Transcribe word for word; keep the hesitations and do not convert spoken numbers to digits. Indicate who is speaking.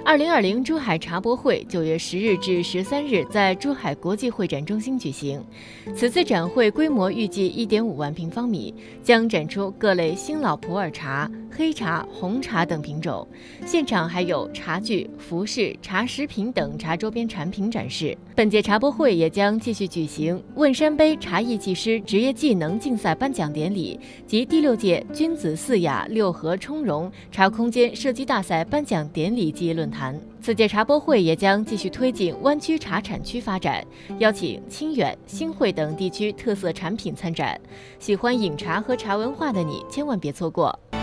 Speaker 1: 二零二零珠海茶博会九月十日至十三日在珠海国际会展中心举行。此次展会规模预计一点五万平方米，将展出各类新老普洱茶、黑茶、红茶等品种。现场还有茶具、服饰、茶食品等茶周边产品展示。本届茶博会也将继续举行问山杯茶艺技师职业技能竞赛颁奖典礼及第六届君子四雅六合充融茶空间设计大赛颁奖典礼及论坛。此届茶博会也将继续推进湾区茶产区发展，邀请清远、新会等地区特色产品参展。喜欢饮茶和茶文化的你，千万别错过。